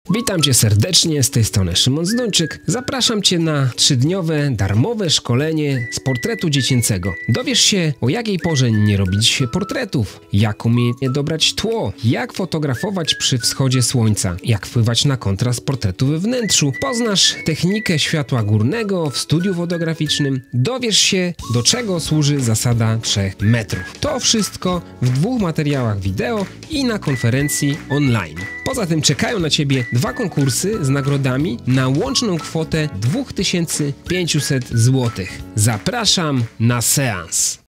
Witam Cię serdecznie, z tej strony Szymon Zduńczyk. Zapraszam Cię na 3-dniowe, darmowe szkolenie z portretu dziecięcego. Dowiesz się, o jakiej porze nie robić portretów, jak umiejętnie dobrać tło, jak fotografować przy wschodzie słońca, jak wpływać na kontrast portretu we wnętrzu. Poznasz technikę światła górnego w studiu fotograficznym. Dowiesz się, do czego służy zasada 3 metrów. To wszystko w 2 materiałach wideo i na konferencji online. Poza tym czekają na Ciebie 2 konkursy z nagrodami na łączną kwotę 2500 zł. Zapraszam na seans.